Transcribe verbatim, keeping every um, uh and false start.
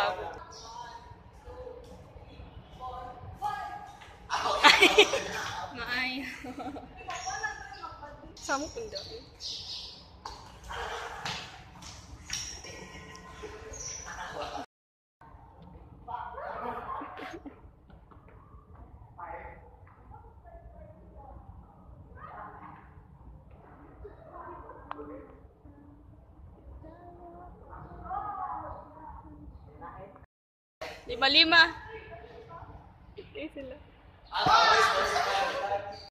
love. Maayo. Sama pun dah. Lima-lima. Okay sila.